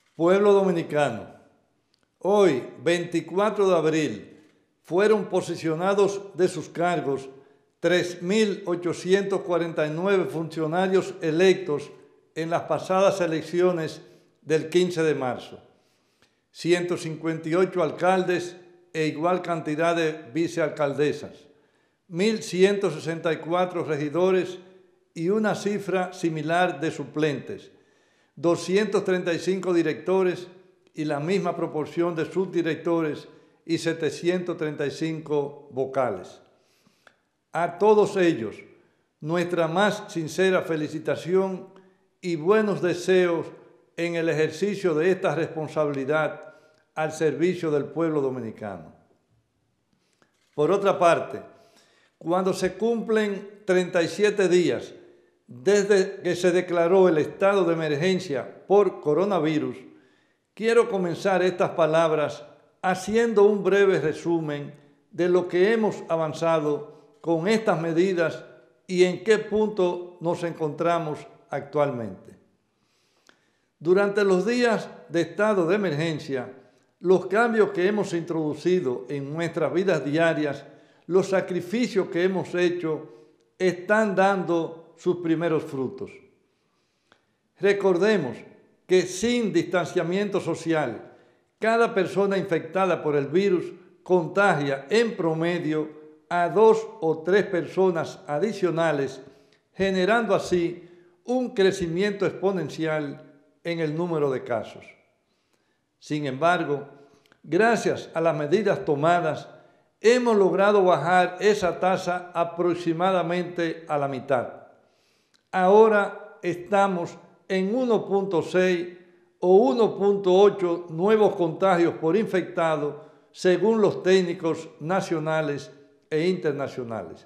Pueblo dominicano, hoy, 24 de abril, fueron posesionados de sus cargos 3.849 funcionarios electos en las pasadas elecciones del 15 de marzo, 158 alcaldes e igual cantidad de vicealcaldesas, 1.164 regidores y una cifra similar de suplentes, 235 directores y la misma proporción de subdirectores y 735 vocales. A todos ellos, nuestra más sincera felicitación y buenos deseos en el ejercicio de esta responsabilidad al servicio del pueblo dominicano. Por otra parte, cuando se cumplen 37 días desde que se declaró el estado de emergencia por coronavirus, quiero comenzar estas palabras haciendo un breve resumen de lo que hemos avanzado con estas medidas y en qué punto nos encontramos actualmente. Durante los días de estado de emergencia, los cambios que hemos introducido en nuestras vidas diarias, los sacrificios que hemos hecho, están dando sus primeros frutos. Recordemos que sin distanciamiento social, cada persona infectada por el virus contagia en promedio a 2 o 3 personas adicionales, generando así un crecimiento exponencial en el número de casos. Sin embargo, gracias a las medidas tomadas, hemos logrado bajar esa tasa aproximadamente a la mitad. Ahora estamos en 1.6 o 1.8 nuevos contagios por infectado, según los técnicos nacionales e internacionales.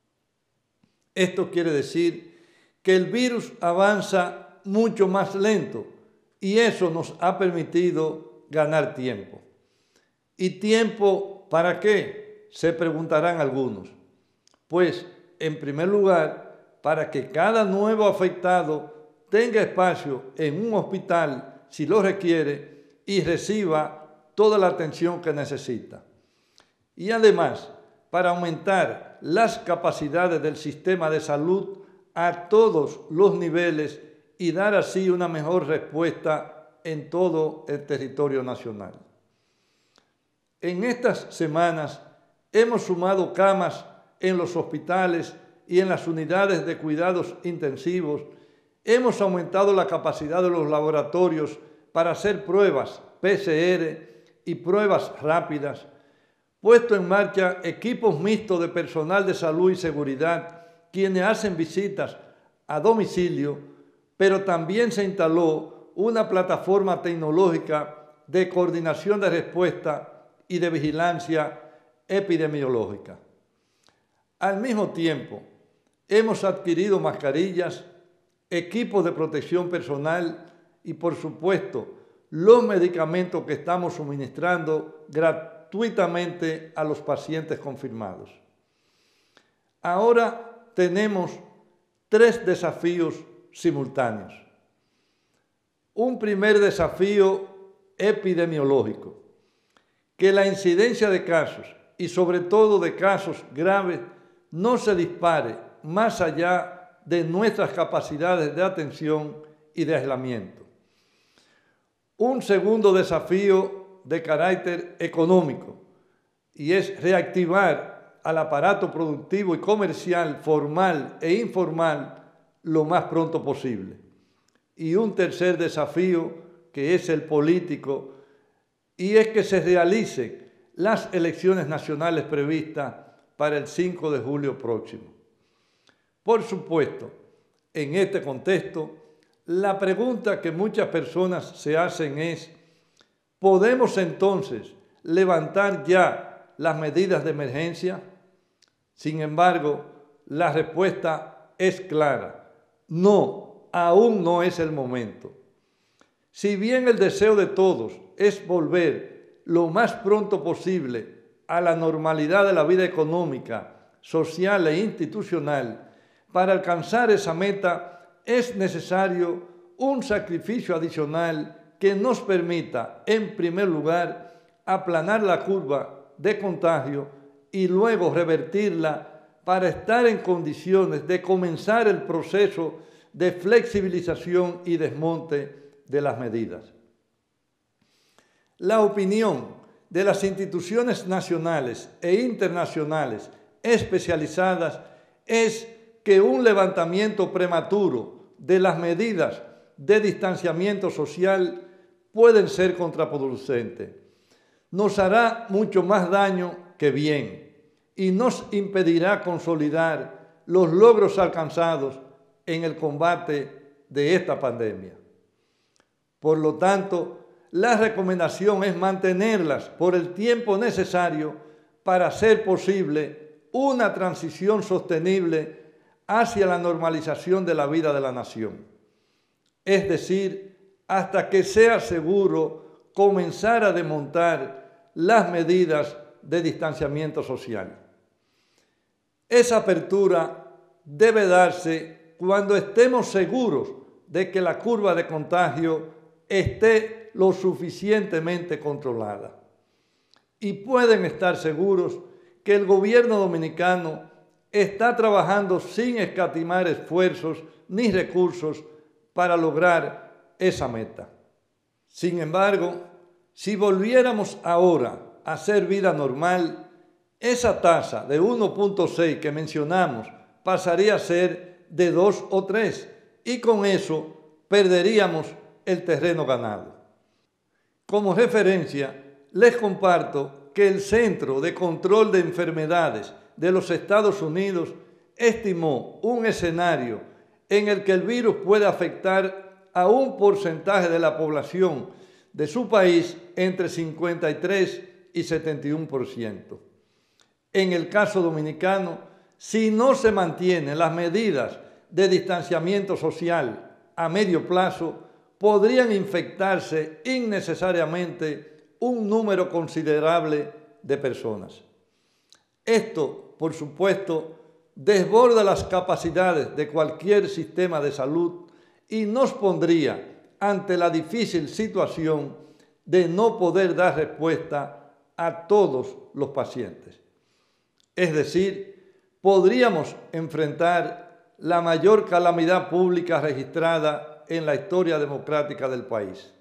Esto quiere decir que el virus avanza mucho más lento y eso nos ha permitido ganar tiempo. ¿Y tiempo para qué?, se preguntarán algunos. Pues, en primer lugar, para que cada nuevo afectado tenga espacio en un hospital si lo requiere y reciba toda la atención que necesita. Y además, para aumentar las capacidades del sistema de salud a todos los niveles y dar así una mejor respuesta en todo el territorio nacional. En estas semanas hemos sumado camas en los hospitales y en las unidades de cuidados intensivos, hemos aumentado la capacidad de los laboratorios para hacer pruebas PCR y pruebas rápidas, puesto en marcha equipos mixtos de personal de salud y seguridad, quienes hacen visitas a domicilio, pero también se instaló una plataforma tecnológica de coordinación de respuesta y de vigilancia epidemiológica. Al mismo tiempo, hemos adquirido mascarillas, equipos de protección personal y, por supuesto, los medicamentos que estamos suministrando gratuitamente a los pacientes confirmados. Ahora tenemos 3 desafíos simultáneos. Un primer desafío epidemiológico, que la incidencia de casos y sobre todo de casos graves no se dispare más allá de nuestras capacidades de atención y de aislamiento. Un segundo desafío de carácter económico y es reactivar al aparato productivo y comercial formal e informal lo más pronto posible. Y un tercer desafío que es el político y es que se realicen las elecciones nacionales previstas para el 5 de julio próximo. Por supuesto, en este contexto, la pregunta que muchas personas se hacen es: ¿podemos entonces levantar ya las medidas de emergencia? Sin embargo, la respuesta es clara: no, aún no es el momento. Si bien el deseo de todos es volver lo más pronto posible a la normalidad de la vida económica, social e institucional, para alcanzar esa meta es necesario un sacrificio adicional que nos permita, en primer lugar, aplanar la curva de contagio y luego revertirla para estar en condiciones de comenzar el proceso de flexibilización y desmonte de las medidas. La opinión de las instituciones nacionales e internacionales especializadas es que un levantamiento prematuro de las medidas de distanciamiento social pueden ser contraproducentes. Nos hará mucho más daño que bien y nos impedirá consolidar los logros alcanzados en el combate de esta pandemia. Por lo tanto, la recomendación es mantenerlas por el tiempo necesario para hacer posible una transición sostenible hacia la normalización de la vida de la nación. Es decir, hasta que sea seguro comenzar a desmontar las medidas de distanciamiento social. Esa apertura debe darse cuando estemos seguros de que la curva de contagio esté lo suficientemente controlada. Y pueden estar seguros que el gobierno dominicano está trabajando sin escatimar esfuerzos ni recursos para lograr esa meta. Sin embargo, si volviéramos ahora a hacer vida normal, esa tasa de 1.6 que mencionamos pasaría a ser de 2 o 3 y con eso perderíamos el terreno ganado. Como referencia, les comparto que el Centro de Control de Enfermedades de los Estados Unidos estimó un escenario en el que el virus puede afectar a un porcentaje de la población de su país entre 53 y 71%. En el caso dominicano, si no se mantienen las medidas de distanciamiento social a medio plazo, podrían infectarse innecesariamente un número considerable de personas. Esto, por supuesto, desborda las capacidades de cualquier sistema de salud y nos pondría ante la difícil situación de no poder dar respuesta a todos los pacientes. Es decir, podríamos enfrentar la mayor calamidad pública registrada en la historia democrática del país.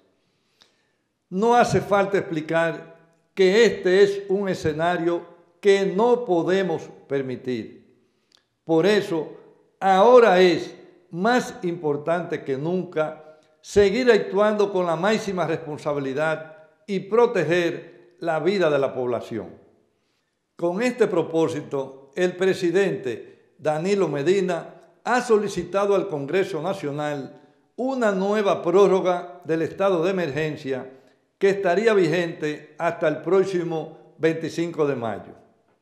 No hace falta explicar que este es un escenario que no podemos permitir. Por eso, ahora es más importante que nunca seguir actuando con la máxima responsabilidad y proteger la vida de la población. Con este propósito, el presidente Danilo Medina ha solicitado al Congreso Nacional una nueva prórroga del estado de emergencia que estaría vigente hasta el próximo 25 de mayo.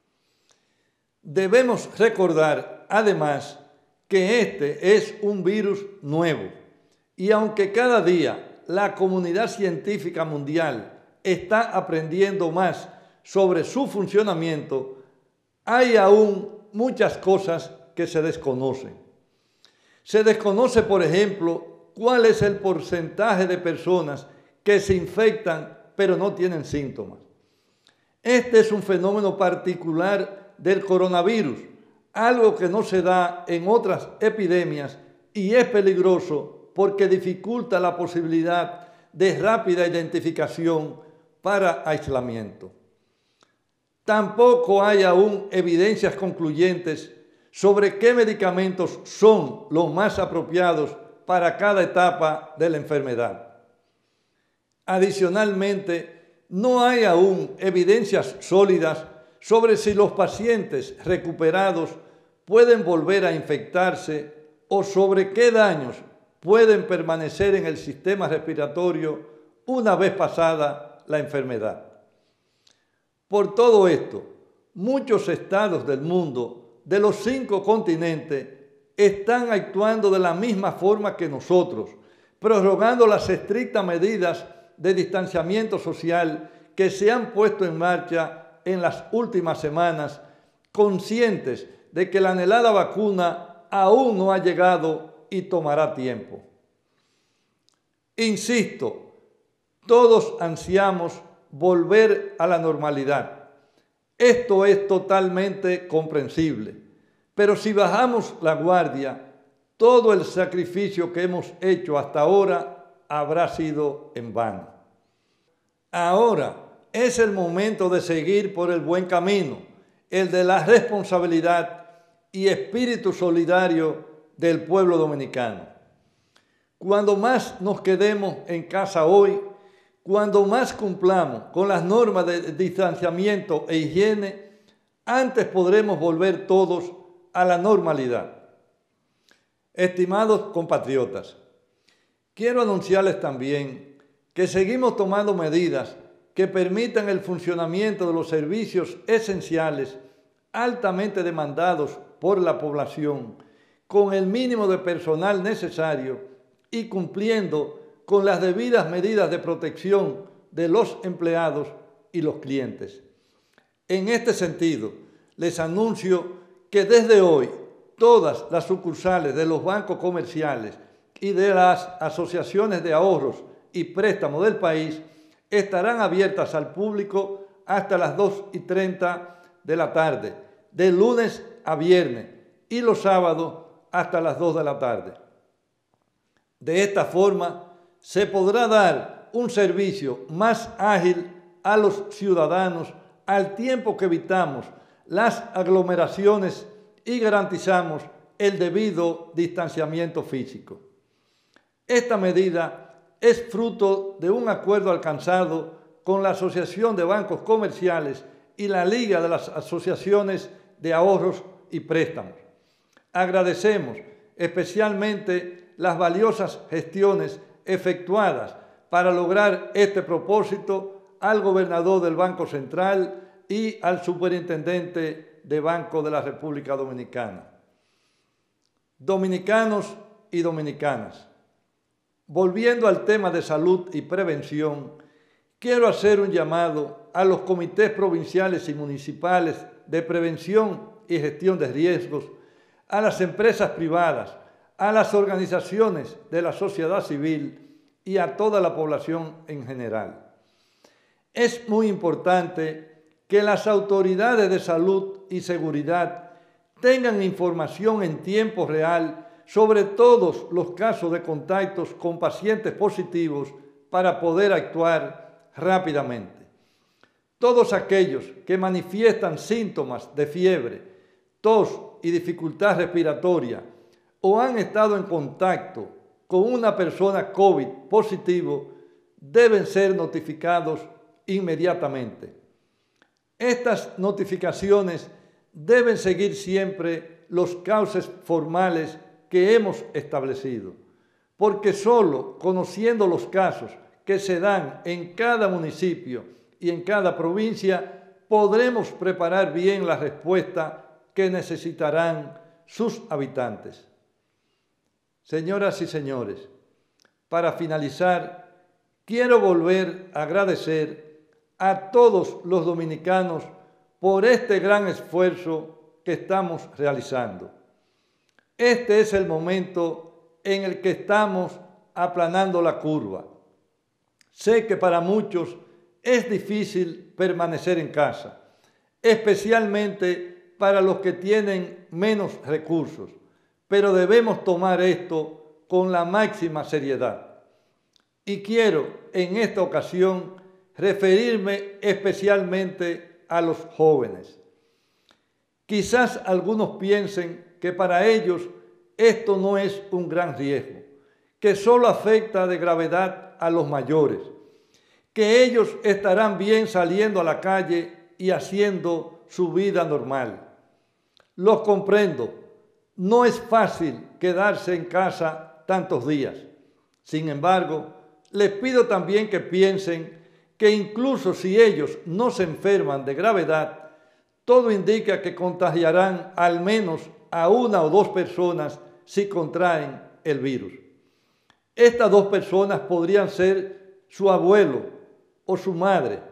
Debemos recordar, además, que este es un virus nuevo y aunque cada día la comunidad científica mundial está aprendiendo más sobre su funcionamiento, hay aún muchas cosas que se desconocen. Se desconoce, por ejemplo, cuál es el porcentaje de personas que se infectan pero no tienen síntomas. Este es un fenómeno particular del coronavirus, algo que no se da en otras epidemias y es peligroso porque dificulta la posibilidad de rápida identificación para aislamiento. Tampoco hay aún evidencias concluyentes sobre qué medicamentos son los más apropiados para cada etapa de la enfermedad. Adicionalmente, no hay aún evidencias sólidas sobre si los pacientes recuperados pueden volver a infectarse o sobre qué daños pueden permanecer en el sistema respiratorio una vez pasada la enfermedad. Por todo esto, muchos estados del mundo, de los 5 continentes, están actuando de la misma forma que nosotros, prorrogando las estrictas medidas de distanciamiento social que se han puesto en marcha en las últimas semanas, conscientes de que la anhelada vacuna aún no ha llegado y tomará tiempo. Insisto, Todos ansiamos volver a la normalidad. Esto es totalmente comprensible. Pero si bajamos la guardia, todo el sacrificio que hemos hecho hasta ahora habrá sido en vano. Ahora es el momento de seguir por el buen camino, el de la responsabilidad y espíritu solidario del pueblo dominicano. Cuando más nos quedemos en casa hoy, cuando más cumplamos con las normas de distanciamiento e higiene, antes podremos volver todos a la normalidad. Estimados compatriotas, quiero anunciarles también que seguimos tomando medidas que permitan el funcionamiento de los servicios esenciales altamente demandados por la población, con el mínimo de personal necesario y cumpliendo con las debidas medidas de protección de los empleados y los clientes. En este sentido, les anuncio que desde hoy todas las sucursales de los bancos comerciales y de las asociaciones de ahorros y préstamos del país estarán abiertas al público hasta las 2:30 de la tarde, de lunes a viernes, y los sábados hasta las 2 de la tarde. De esta forma, se podrá dar un servicio más ágil a los ciudadanos al tiempo que evitamos las aglomeraciones y garantizamos el debido distanciamiento físico. Esta medida es fruto de un acuerdo alcanzado con la Asociación de Bancos Comerciales y la Liga de las Asociaciones de Ahorros y Préstamos. Agradecemos especialmente las valiosas gestiones efectuadas para lograr este propósito al gobernador del Banco Central y al superintendente de Banco de la República Dominicana. Dominicanos y dominicanas, volviendo al tema de salud y prevención, quiero hacer un llamado a los comités provinciales y municipales de prevención y gestión de riesgos, a las empresas privadas, a las organizaciones de la sociedad civil y a toda la población en general. Es muy importante que las autoridades de salud y seguridad tengan información en tiempo real sobre todos los casos de contactos con pacientes positivos para poder actuar rápidamente. Todos aquellos que manifiestan síntomas de fiebre, tos y dificultad respiratoria o han estado en contacto con una persona COVID positivo deben ser notificados inmediatamente. Estas notificaciones deben seguir siempre los cauces formales que hemos establecido, porque solo conociendo los casos que se dan en cada municipio y en cada provincia podremos preparar bien la respuesta que necesitarán sus habitantes. Señoras y señores, para finalizar, quiero volver a agradecer a todos los dominicanos por este gran esfuerzo que estamos realizando. Este es el momento en el que estamos aplanando la curva. Sé que para muchos es difícil permanecer en casa, especialmente para los que tienen menos recursos, pero debemos tomar esto con la máxima seriedad. Y quiero en esta ocasión referirme especialmente a los jóvenes. Quizás algunos piensen que para ellos esto no es un gran riesgo, que solo afecta de gravedad a los mayores, que ellos estarán bien saliendo a la calle y haciendo su vida normal. Los comprendo, no es fácil quedarse en casa tantos días. Sin embargo, les pido también que piensen que incluso si ellos no se enferman de gravedad, todo indica que contagiarán al menos a 1 o 2 personas si contraen el virus. Estas 2 personas podrían ser su abuelo o su madre.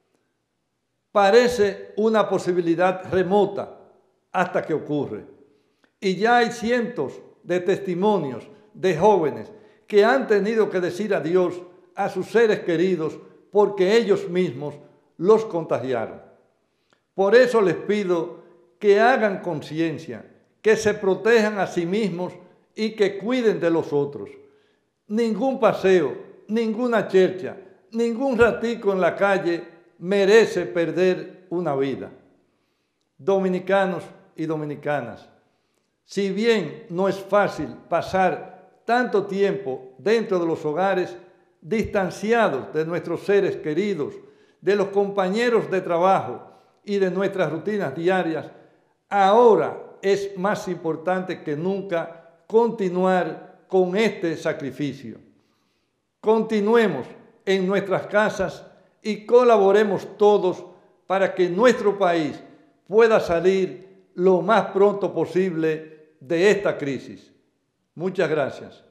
Parece una posibilidad remota hasta que ocurre. Y ya hay cientos de testimonios de jóvenes que han tenido que decir adiós a sus seres queridos porque ellos mismos los contagiaron. Por eso les pido que hagan conciencia, que se protejan a sí mismos y que cuiden de los otros. Ningún paseo, ninguna chercha, ningún ratico en la calle merece perder una vida. Dominicanos y dominicanas, si bien no es fácil pasar tanto tiempo dentro de los hogares, distanciados de nuestros seres queridos, de los compañeros de trabajo y de nuestras rutinas diarias, ahora es más importante que nunca continuar con este sacrificio. Continuemos en nuestras casas y colaboremos todos para que nuestro país pueda salir lo más pronto posible de esta crisis. Muchas gracias.